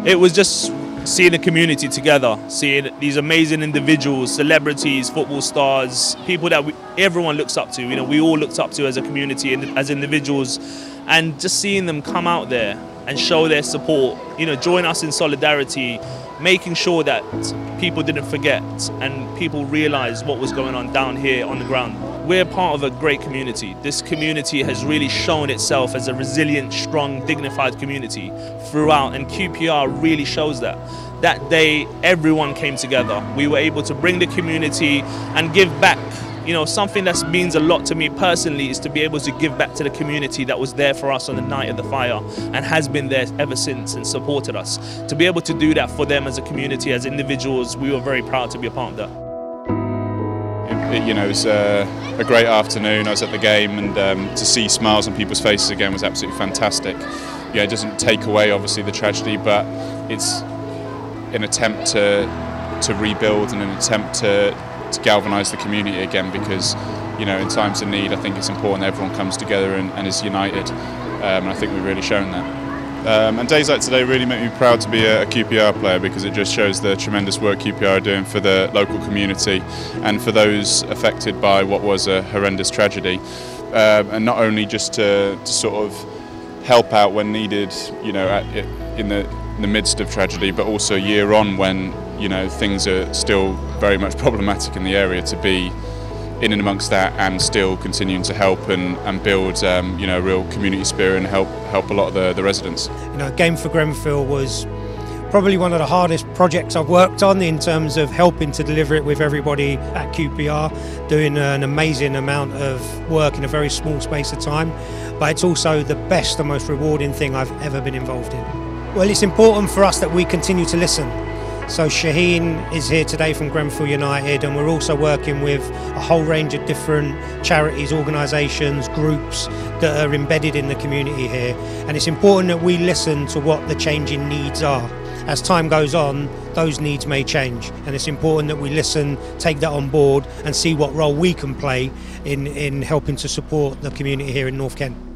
It was just seeing the community together, seeing these amazing individuals, celebrities, football stars, people that everyone looks up to. You know, we all looked up to as a community and as individuals, and just seeing them come out there and show their support. You know, join us in solidarity, making sure that people didn't forget and people realised what was going on down here on the ground. We're part of a great community. This community has really shown itself as a resilient, strong, dignified community throughout, and QPR really shows that. That day, everyone came together. We were able to bring the community and give back. You know, something that means a lot to me personally is to be able to give back to the community that was there for us on the night of the fire and has been there ever since and supported us. To be able to do that for them as a community, as individuals, we were very proud to be a part of that. You know, it was a great afternoon. I was at the game, and to see smiles on people's faces again was absolutely fantastic. Yeah, it doesn't take away obviously the tragedy, but it's an attempt to rebuild and an attempt to galvanise the community again, because, you know, in times of need I think it's important that everyone comes together and is united, and I think we've really shown that. And days like today really make me proud to be a QPR player, because it just shows the tremendous work QPR are doing for the local community and for those affected by what was a horrendous tragedy, and not only just to sort of help out when needed, you know, in the midst of tragedy, but also year on when, you know, things are still very much problematic in the area, to be in and amongst that and still continuing to help and build, you know, a real community spirit and help a lot of the residents. You know, Game for Grenfell was probably one of the hardest projects I've worked on in terms of helping to deliver it with everybody at QPR, doing an amazing amount of work in a very small space of time. But it's also the best and most rewarding thing I've ever been involved in. Well, it's important for us that we continue to listen. So Shaheen is here today from Grenfell United, and we're also working with a whole range of different charities, organisations, groups that are embedded in the community here. And it's important that we listen to what the changing needs are. As time goes on, those needs may change, and it's important that we listen, take that on board and see what role we can play in helping to support the community here in North Kent.